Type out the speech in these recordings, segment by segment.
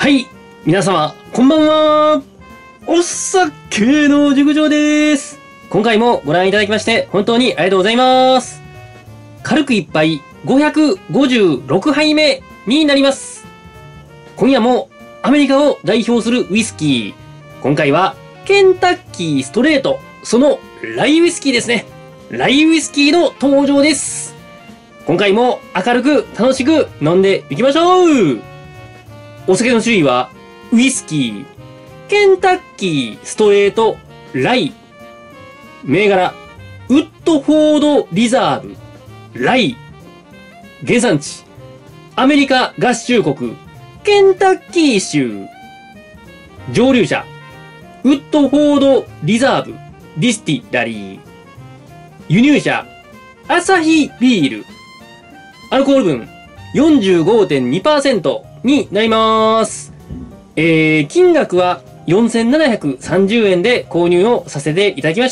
はい、皆様、こんばんは。お酒の熟女です。今回もご覧いただきまして、本当にありがとうございます。軽く一杯、556杯目になります。今夜もアメリカを代表するウイスキー。今回は、ケンタッキーストレート、そのライウイスキーですね。ライウイスキーの登場です。今回も明るく楽しく飲んでいきましょう。お酒の種類は、ウイスキー、ケンタッキーストレート、ライ。銘柄、ウッドフォードリザーブ、ライ。原産地、アメリカ合衆国、ケンタッキー州。蒸留者、ウッドフォードリザーブ、ディスティラリー。輸入者、アサヒビール。アルコール分、45.2% になります。金額は4730円で購入をさせていただきました。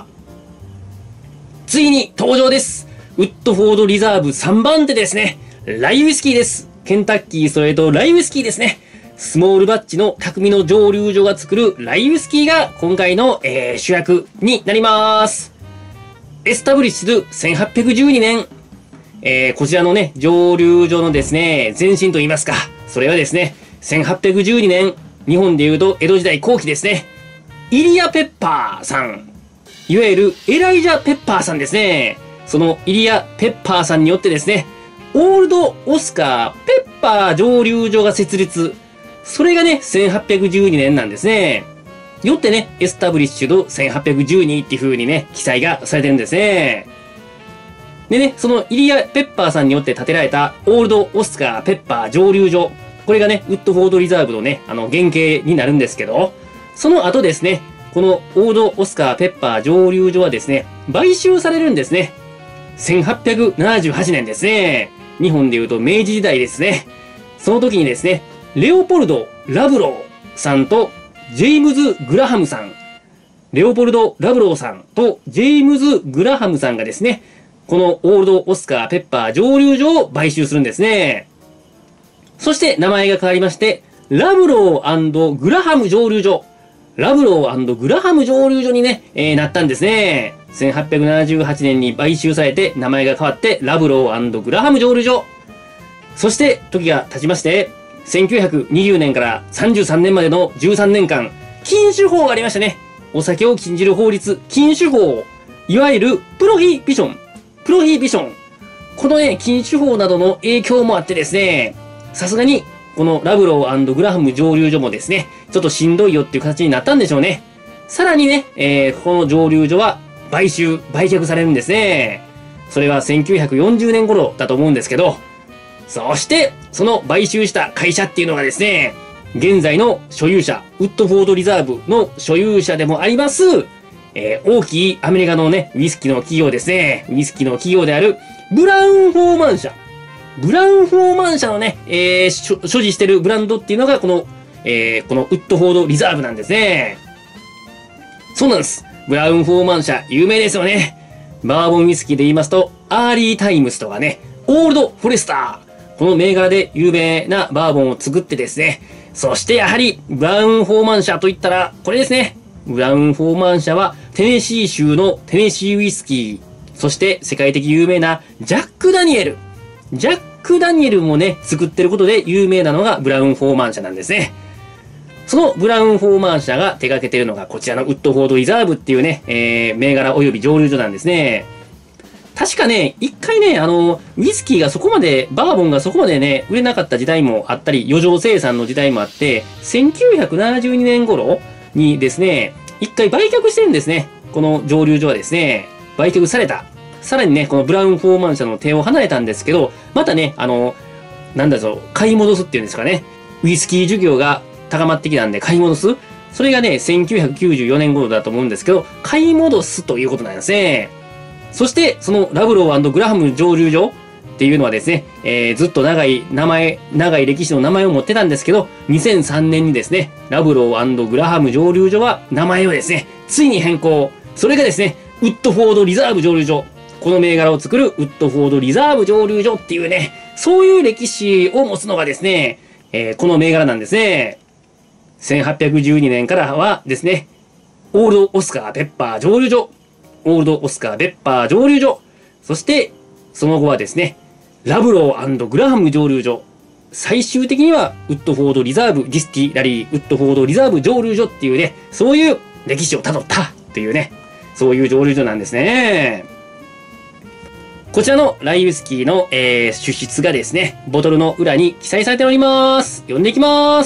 ついに登場です。ウッドフォードリザーブ3番手ですね。ライウイスキーです。ケンタッキーストレートライウイスキーですね。スモールバッチの匠の蒸留所が作るライウイスキーが今回の、主役になります。エスタブリッシュ1812年。こちらのね、蒸留所のですね、前身と言いますか。それはですね、1812年、日本で言うと江戸時代後期ですね。イリア・ペッパーさん。いわゆるエライジャ・ペッパーさんですね。そのイリア・ペッパーさんによってですね、オールド・オスカー・ペッパー蒸留所が設立。それがね、1812年なんですね。よってね、エスタブリッシュド1812っていう風にね、記載がされてるんですね。でね、そのイリア・ペッパーさんによって建てられたオールド・オスカー・ペッパー蒸留所。これがね、ウッドフォードリザーブのね、原型になるんですけど、その後ですね、このオールド・オスカー・ペッパー蒸留所はですね、買収されるんですね。1878年ですね。日本で言うと明治時代ですね。その時にですね、レオポルド・ラブローさんとジェームズ・グラハムさん。レオポルド・ラブローさんとジェームズ・グラハムさんがですね、このオールド・オスカー・ペッパー蒸留所を買収するんですね。そして名前が変わりまして、ラブロー&グラハム蒸留所。ラブロー&グラハム蒸留所にね、なったんですね。1878年に買収されて名前が変わってラブロー&グラハム蒸留所。そして時が経ちまして、1920年から33年までの13年間、禁酒法がありましたね。お酒を禁じる法律、禁酒法。いわゆるプロヒビション。プロヒビション。このね、禁酒法などの影響もあってですね、さすがに、このラブロー&グラハム蒸留所もですね、ちょっとしんどいよっていう形になったんでしょうね。さらにね、この蒸留所は売却されるんですね。それは1940年頃だと思うんですけど、そして、その買収した会社っていうのがですね、現在の所有者、ウッドフォードリザーブの所有者でもあります、大きいアメリカのね、ウイスキーの企業ですね。ウイスキーの企業である、ブラウン・フォーマン社。ブラウン・フォーマン社のね、所持してるブランドっていうのが、このウッドフォードリザーブなんですね。そうなんです。ブラウン・フォーマン社、有名ですよね。バーボンウイスキーで言いますと、アーリータイムスとかね、オールド・フォレスター。この銘柄で有名なバーボンを作ってですね。そしてやはり、ブラウン・フォーマン社といったら、これですね。ブラウン・フォーマン社は、テネシー州のテネシーウイスキー。そして世界的有名なジャック・ダニエル。ジャック・ダニエルもね、作ってることで有名なのがブラウン・フォーマン社なんですね。そのブラウン・フォーマン社が手掛けているのがこちらのウッドフォードリザーブっていうね、銘柄及び蒸留所なんですね。確かね、一回ね、ウイスキーがそこまで、バーボンがそこまでね、売れなかった時代もあったり、余剰生産の時代もあって、1972年頃にですね、一回売却してるんですね。この蒸留所はですね、売却された。さらにね、このブラウン・フォーマン社の手を離れたんですけど、またね、なんだぞ、買い戻すっていうんですかね。ウイスキー需要が高まってきたんで買い戻す。それがね、1994年頃だと思うんですけど、買い戻すということなんですね。そして、そのラブロー&グラハム蒸留所っていうのはですね、ずっと長い歴史の名前を持ってたんですけど、2003年にですね、ラブロー&グラハム蒸留所は名前をですね、ついに変更。それがですね、ウッドフォードリザーブ蒸留所。この銘柄を作るウッドフォードリザーブ蒸留所っていうね、そういう歴史を持つのがですね、 この銘柄なんですね。1812年からはですね、オールドオスカーペッパー蒸留所、オールドオスカーペッパー蒸留所、そしてその後はですね、ラブロー&グラハム蒸留所、最終的にはウッドフォードリザーブディスティラリー、ウッドフォードリザーブ蒸留所っていうね、そういう歴史をたどったっていうね、そういう蒸留所なんですね。こちらのライウイスキーの、主筆がですね、ボトルの裏に記載されております。読んでいきます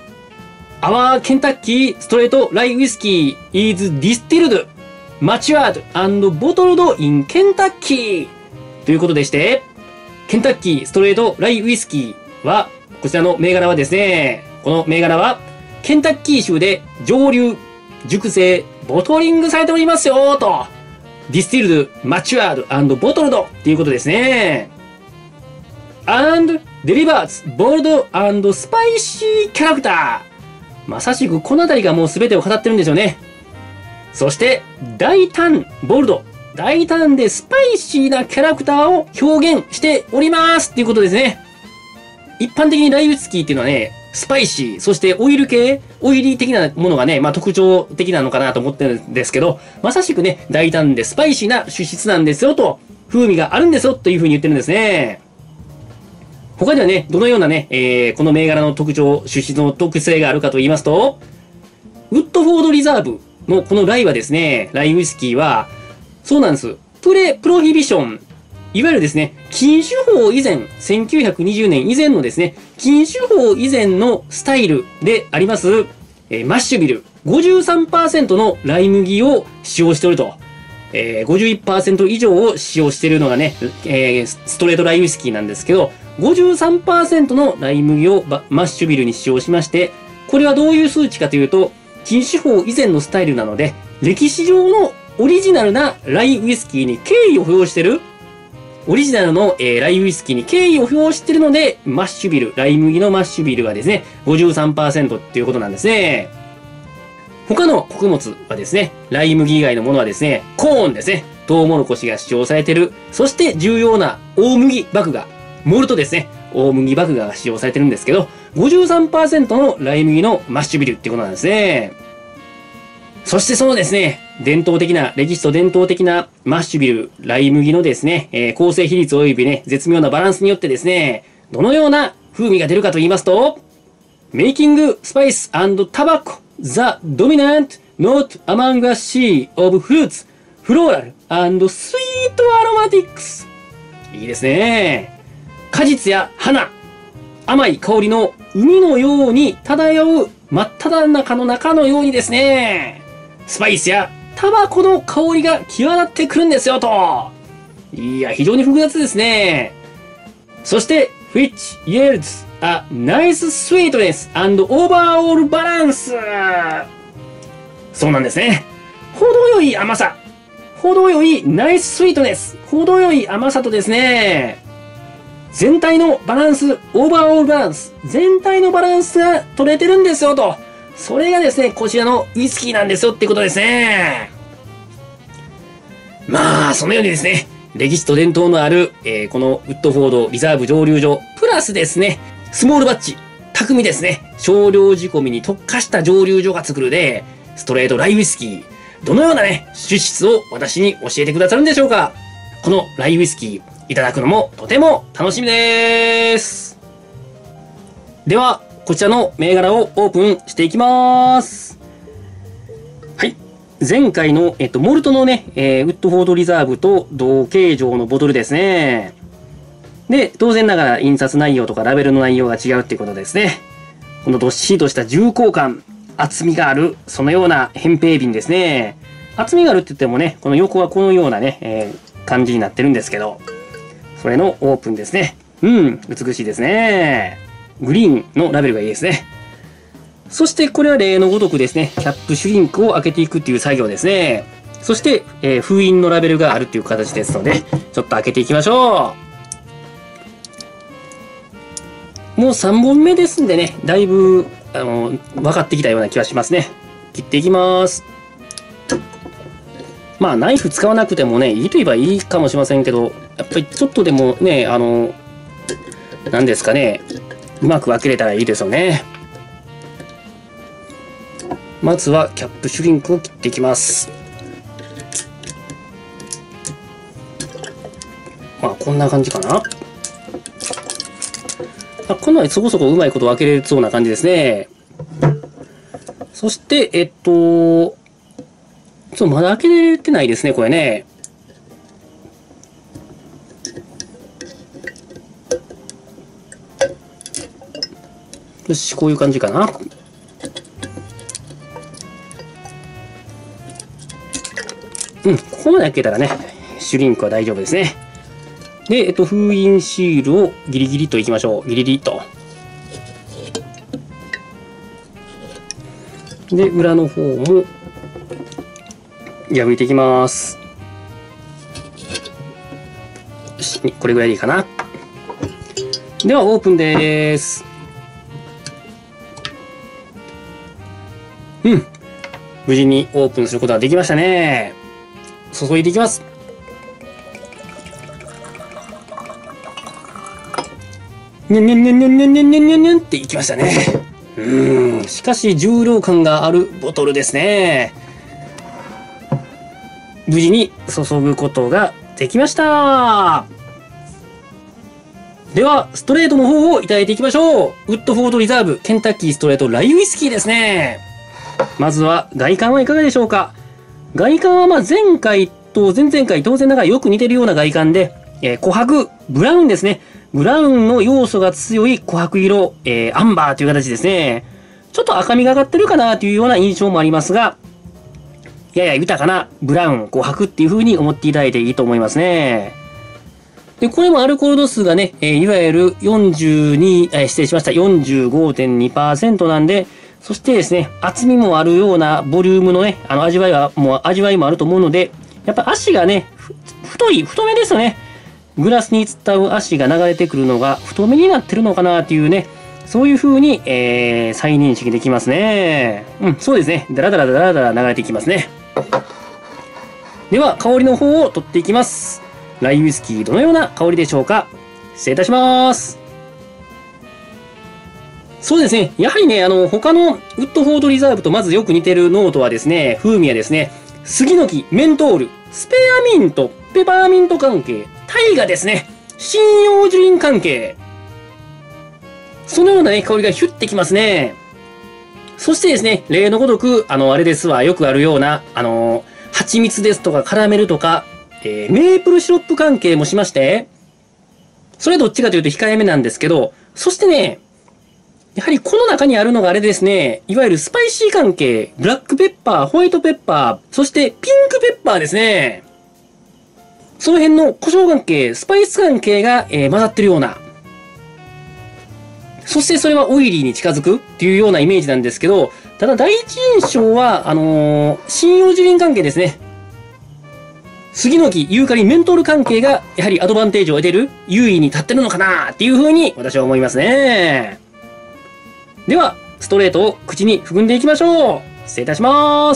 。Our Kentucky Straight Rye Whiskey is distilled, matured and bottled in Kentucky ということでして、ケンタッキーストレートライウイスキーは、こちらの銘柄はですね、この銘柄は、ケンタッキー州で蒸留、熟成、ボトリングされておりますよと。ディスティルド、マチュアード&ボトルドっていうことですね。and delivers bold and spicy character。まさしくこのあたりがもう全てを語ってるんですよね。そして、大胆、ボルド。大胆でスパイシーなキャラクターを表現しておりますっていうことですね。一般的にライウイスキーっていうのはね、スパイシー、そしてオイル系、オイリー的なものがね、特徴的なのかなと思ってるんですけど、まさしくね、大胆でスパイシーな主質なんですよと、風味があるんですよというふうに言ってるんですね。他にはね、どのようなね、この銘柄の特徴、主質の特性があるかと言いますと、ウッドフォードリザーブのこのライはですね、ライウイスキーは、そうなんです。プロヒビション。いわゆるですね、禁酒法以前、1920年以前のですね、禁酒法以前のスタイルであります、マッシュビル、53% のライ麦を使用しておると。51% 以上を使用しているのがね、ストレートライウイスキーなんですけど、53% のライ麦をマッシュビルに使用しまして、これはどういう数値かというと、禁酒法以前のスタイルなので、歴史上のオリジナルなライウイスキーに敬意を表してる。オリジナルの、ライウイスキーに敬意を表してるので、マッシュビル、ライ麦のマッシュビルはですね、53% っていうことなんですね。他の穀物はですね、ライ麦以外のものはですね、コーンですね、トウモロコシが使用されてる。そして重要な大麦麦芽、モルトですね、大麦麦芽が使用されてるんですけど、53% のライ麦のマッシュビルっていうことなんですね。そしてそのですね、歴史と伝統的なマッシュビル、ライ麦のですね、構成比率及びね、絶妙なバランスによってですね、どのような風味が出るかと言いますと、Making Spice and Tobacco the Dominant Note among a sea of fruits, floral and sweet aromatics。いいですね。果実や花、甘い香りの海のように漂う真っ只中の中のようにですね、スパイスやタバコの香りが際立ってくるんですよと。いや、非常に複雑ですね。そして、which yields a nice sweetness and overall balance。そうなんですね。程よい甘さ。程よいナイススイートネス。程よい甘さとですね、全体のバランス、オーバーオールバランス。全体のバランスが取れてるんですよと。それがですね、こちらのウイスキーなんですよってことですね。まあ、そのようにですね、歴史と伝統のある、このウッドフォードリザーブ蒸留所、プラスですね、スモールバッチ、巧みですね、少量仕込みに特化した蒸留所が作るで、ストレートライウイスキー、どのようなね、主質を私に教えてくださるんでしょうか。このライウイスキー、いただくのもとても楽しみです。では、こちらの銘柄をオープンしていきます。はい。前回の、モルトのね、ウッドフォードリザーブと同形状のボトルですね。で、当然ながら印刷内容とかラベルの内容が違うっていうことですね。このどっしりとした重厚感、厚みがある、そのような扁平瓶ですね。厚みがあるって言ってもね、この横はこのようなね、感じになってるんですけど、それのオープンですね。美しいですね。グリーンのラベルがいいですね。そしてこれは例のごとくですね、キャップシュリンクを開けていくっていう作業ですね。そして、封印のラベルがあるっていう形ですので、ちょっと開けていきましょう。もう3本目ですんでね、だいぶ、分かってきたような気がしますね。切っていきます。まあ、ナイフ使わなくてもね、いいと言えばいいかもしれませんけど、やっぱりちょっとでもね、何ですかね、 うまく分けれたらいいですよね。まずはキャップシュリンクを切っていきます。まあこんな感じかな。こんなにそこそこうまいこと分けれそうな感じですね。そして、まだ開けれてないですね、これね。よし、こういう感じかな。うん、ここまで開けたらね、シュリンクは大丈夫ですね。で、封印シールをギリギリといきましょう。ギリギリと。で、裏の方も破いていきます。よし、これぐらいでいいかな。では、オープンです。うん。無事にオープンすることができましたね。注いでいきます。にゃんにゃんにゃんにゃんにゃんにゃんにゃんにゃんにゃんっていきましたね。しかし重量感があるボトルですね。無事に注ぐことができました。では、ストレートの方をいただいていきましょう。ウッドフォードリザーブケンタッキーストレートライウイスキーですね。まずは外観はいかがでしょうか。外観は前回と前々回当然ながらよく似てるような外観で、琥珀、ブラウンですね。ブラウンの要素が強い琥珀色、アンバーという形ですね。ちょっと赤みがかってるかなというような印象もありますが、やや豊かなブラウン、琥珀っていう風に思っていただいていいと思いますね。で、これもアルコール度数がね、いわゆる45.2% なんで、そしてですね、厚みもあるようなボリュームのね、味わいもあると思うので、やっぱ足がね、太めですよね。グラスに伝う足が流れてくるのが太めになってるのかなっていうね、そういう風に、再認識できますね。そうですね。だらだら流れていきますね。では、香りの方を取っていきます。ライウイスキー、どのような香りでしょうか。失礼いたします。そうですね。やはりね、他のウッドフォードリザーブとまずよく似てるノートはですね、風味はですね、杉の木、メントール、スペアミント、ペパーミント関係、タイガですね、針葉樹林関係。そのようなね、香りがヒュッてきますね。そしてですね、例のごとく、あれですわ、よくあるような、蜂蜜ですとかカラメルとか、メープルシロップ関係もしまして、それどっちかというと控えめなんですけど、そしてね、やはりこの中にあるのがあれですね、いわゆるスパイシー関係、ブラックペッパー、ホワイトペッパー、そしてピンクペッパーですね。その辺の胡椒関係、スパイス関係が、混ざってるような。そしてそれはオイリーに近づくっていうようなイメージなんですけど、ただ第一印象は、針葉樹林関係ですね。杉の木、ユーカリ、メントール関係が、やはりアドバンテージを得てる、優位に立ってるのかなっていう風に私は思いますね。では、ストレートを口に含んでいきましょう。失礼いたします。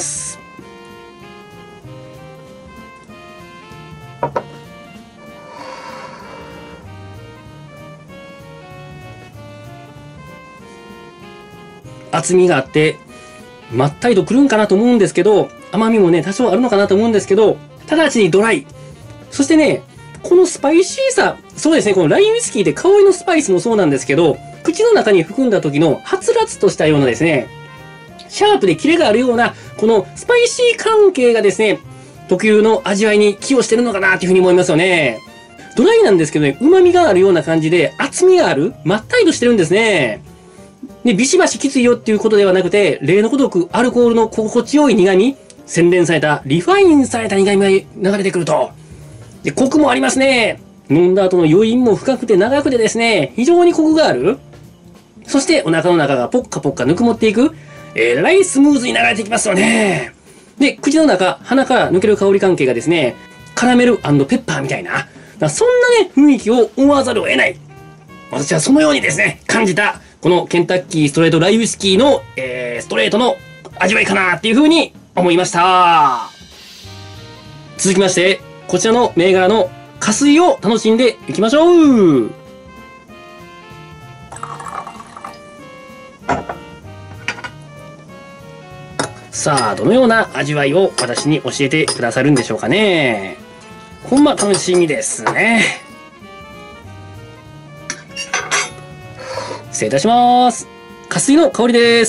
厚みがあって、まったりとくるんかなと思うんですけど、甘みもね、多少あるのかなと思うんですけど、直ちにドライ。そしてね、このスパイシーさ、そうですね、このラインウイスキーで香りのスパイスもそうなんですけど、口の中に含んだ時のはつらつとしたようなですね、シャープでキレがあるような、このスパイシー関係がですね、特有の味わいに寄与してるのかなというふうに思いますよね。ドライなんですけどね、旨味があるような感じで、厚みがある、まったりとしてるんですね。で、ビシバシきついよっていうことではなくて、例のごとくアルコールの心地よい苦味、洗練された、リファインされた苦味が流れてくると。で、コクもありますね。飲んだ後の余韻も深くて長くてですね、非常にコクがある。そしてお腹の中がポッカポッカぬくもっていく。らいスムーズに流れていきますよね。で、口の中、鼻から抜ける香り関係がですね、カラメル&ペッパーみたいな。そんなね、雰囲気を思わざるを得ない。私はそのようにですね、感じた、このケンタッキーストレートライウイスキーの、ストレートの味わいかなっていう風に思いました。続きまして、こちらの銘柄の加水を楽しんでいきましょう。 さあ、どのような味わいを私に教えてくださるんでしょうかね。ほんま楽しみですね。失礼いたします。加水の香りです。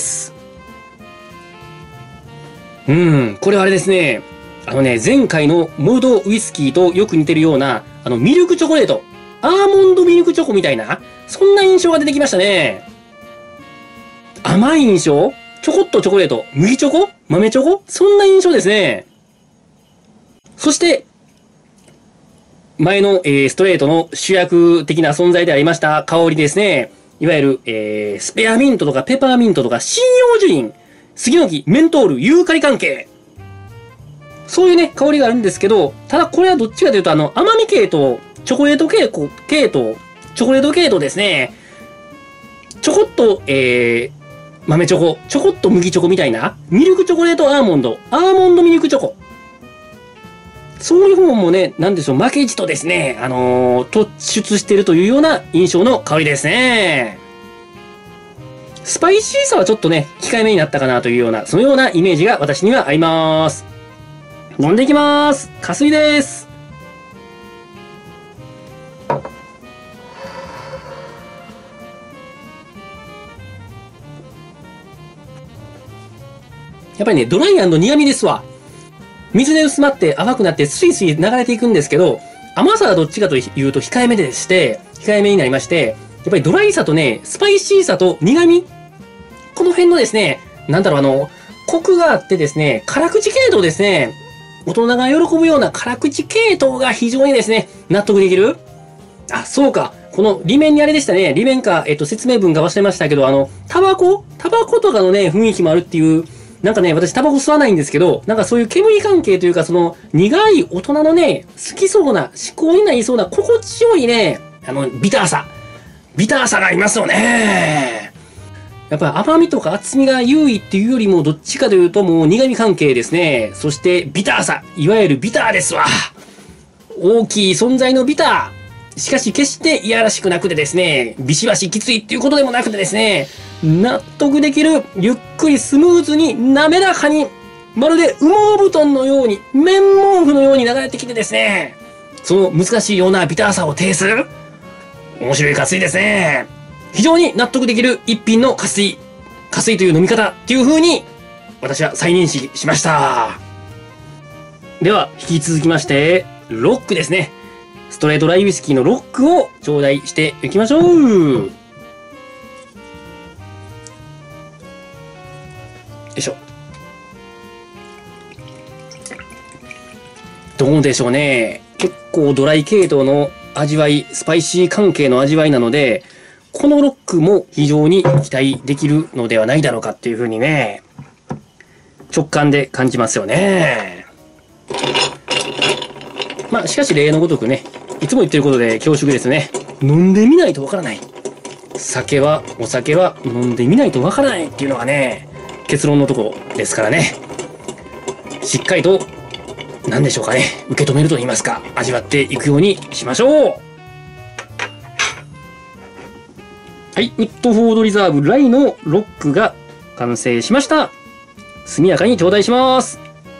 これはあれですね。前回のモルドウイスキーとよく似てるような、ミルクチョコレート、アーモンドミルクチョコみたいな、そんな印象が出てきましたね。甘い印象？ちょこっとチョコレート、麦チョコ？豆チョコ？そんな印象ですね。そして、前の、ストレートの主役的な存在でありました香りですね。いわゆる、スペアミントとかペパーミントとか針葉樹林、杉の木、メントール、ユーカリ関係。そういうね、香りがあるんですけど、ただこれはどっちかというと、甘み系と、チョコレート系統、チョコレート系統ですね。ちょこっと、豆チョコ、ちょこっと麦チョコみたいな、ミルクチョコレートアーモンドミルクチョコ。そういう方もね、なんでしょう、負けじとですね、突出しているというような印象の香りですね。スパイシーさはちょっとね、控えめになったかなというような、そのようなイメージが私にはあります。飲んでいきます。加水です。やっぱりね、ドライ&苦味ですわ。水で薄まって甘くなってスイスイ流れていくんですけど、甘さはどっちかというと控えめでして、控えめになりまして、やっぱりドライさとね、スパイシーさと苦味、この辺のですね、コクがあってですね、辛口系統ですね、大人が喜ぶような辛口系統が非常にですね、納得できる。あ、そうか。この裏面にあれでしたね。裏面か、説明文が忘れましたけど、タバコとかのね、雰囲気もあるっていう、なんかね、私タバコ吸わないんですけど、なんかそういう煙関係というか、その苦い大人のね、好きそうな、思考になりそうな、心地よいね、ビターさがありますよね。やっぱり甘みとか厚みが優位っていうよりも、どっちかというともう苦味関係ですね。そしてビターさ、いわゆるビターですわ。大きい存在のビター。しかし決していやらしくなくてですね、ビシバシきついっていうことでもなくてですね、納得できる、ゆっくりスムーズに滑らかに、まるで羽毛布団のように、綿毛布のように流れてきてですね、その難しいようなビターさを呈する、面白い加水ですね。非常に納得できる一品の加水という飲み方っていう風に、私は再認識しました。では、引き続きまして、ロックですね。ストレートライウイスキーのロックを頂戴していきましょう。よいしょ。どうでしょうね。結構ドライ系統の味わい、スパイシー関係の味わいなので、このロックも非常に期待できるのではないだろうかっていうふうにね、直感で感じますよね。まあ、しかし例のごとくね、いつも言ってることで恐縮ですね。飲んでみないとわからない。お酒は飲んでみないとわからないっていうのがね、結論のとこですからね。しっかりと、何でしょうかね、受け止めると言いますか、味わっていくようにしましょう。はい、ウッドフォードリザーブライのロックが完成しました。速やかに頂戴します。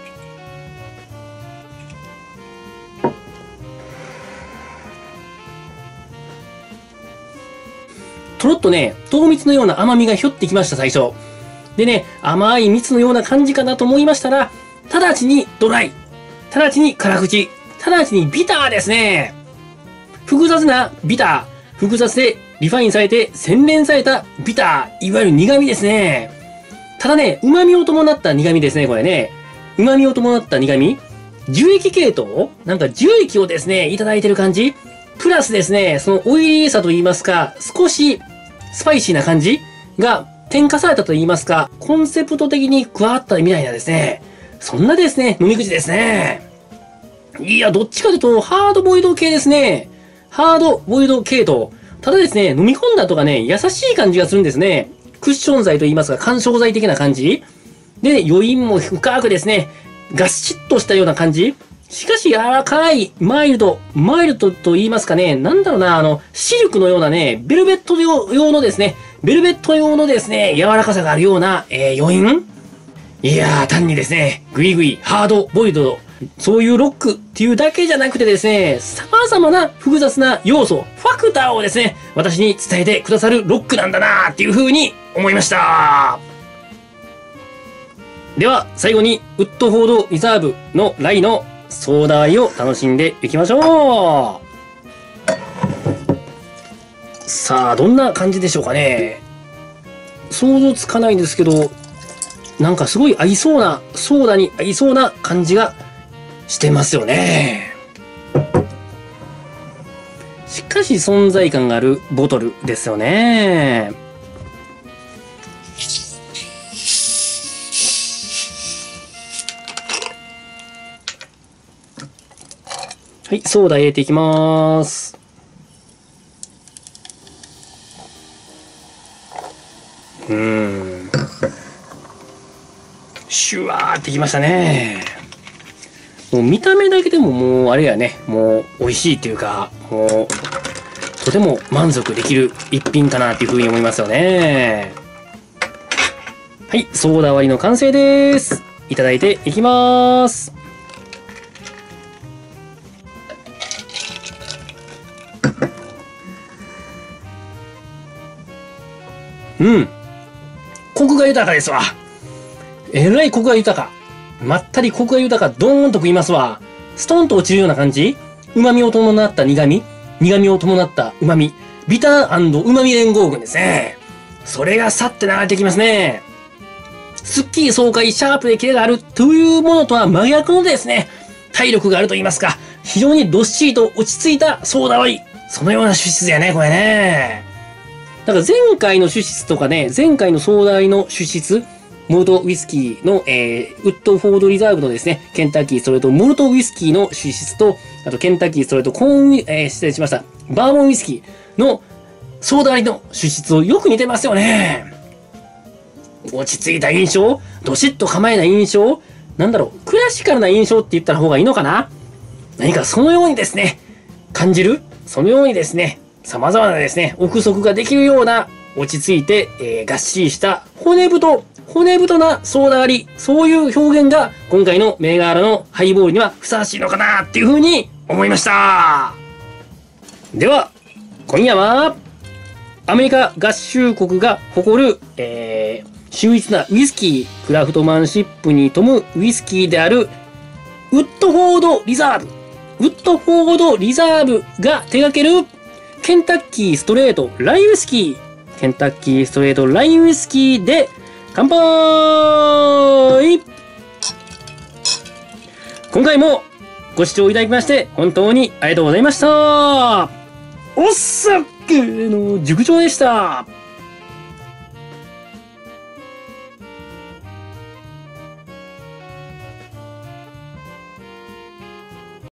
とろっとね、糖蜜のような甘みがひょってきました、最初。でね、甘い蜜のような感じかなと思いましたら、直ちにドライ、直ちに辛口、直ちにビターですね。複雑なビター、複雑でリファインされて洗練されたビター、いわゆる苦味ですね。ただね、旨味を伴った苦味ですね、これね。旨味を伴った苦味。樹液系統なんか樹液をですね、いただいてる感じ。プラスですね、そのオイリーさと言いますか、少しスパイシーな感じが添加されたと言いますか、コンセプト的に加わったみたいなですね。そんなですね、飲み口ですね。いや、どっちかというと、ハードボイルド系ですね。ハードボイルド系統。ただですね、飲み込んだ後がね、優しい感じがするんですね。クッション剤と言いますか、干渉剤的な感じ。で、余韻も深くですね、ガシッとしたような感じ。しかし柔らかい、マイルドと言いますかね、なんだろうな、シルクのようなね、ベルベット用のですね、柔らかさがあるような、余韻。 いやー、単にですね、グイグイ、ハード、ボイルド、そういうロックっていうだけじゃなくてですね、様々な複雑な要素、ファクターをですね、私に伝えてくださるロックなんだなーっていう風に思いました。では、最後に、ウッドフォードリザーブのライのソーダ割りを楽しんでいきましょう。さあ、どんな感じでしょうかね。想像つかないんですけど、なんかすごい合いそうな、ソーダに合いそうな感じがしてますよね。しかし存在感があるボトルですよね。はい、ソーダ入れていきます。シュワーってきましたね。もう見た目だけでももうあれやね、もう美味しいっていうか、もうとても満足できる一品かなっていうふうに思いますよね。はい、ソーダ割りの完成です。いただいていきます。コクが豊かですわ。えらいコクが豊か。まったりコクが豊か、ドーンと食いますわ。ストンと落ちるような感じ。旨味を伴った苦味。苦味を伴った旨味。ビター旨味連合群ですね。それがさって流れてきますね。すっきり爽快、シャープでキレがあるというものとは真逆のですね、体力があると言いますか、非常にどっしりと落ち着いたソーダ割り。そのような主質やね、これね。だから前回の主質とかね、前回のソーダ割りの主質、モルトウイスキーの、ウッドフォードリザーブのですね、ケンタッキーストレートモルトウイスキーの主質と、あとケンタッキーストレートコーン、失礼しました。バーボンウイスキーのソーダ割りの主質をよく似てますよね。落ち着いた印象、どしっと構えない印象、なんだろう、クラシカルな印象って言った方がいいのかな。何かそのようにですね、感じる、そのようにですね、様々なですね、憶測ができるような、落ち着いて、がっしりした骨太なソーダ割り、そういう表現が今回の銘柄のハイボールにはふさわしいのかなっていう風に思いました。では、今夜は、アメリカ合衆国が誇る、秀逸なウイスキー、クラフトマンシップに富むウイスキーである、ウッドフォードリザーブ。ウッドフォードリザーブが手掛ける、ケンタッキーストレートラインウイスキー。ケンタッキーストレートラインウイスキーで、乾杯！今回もご視聴いただきまして本当にありがとうございました。お酒の塾長でした。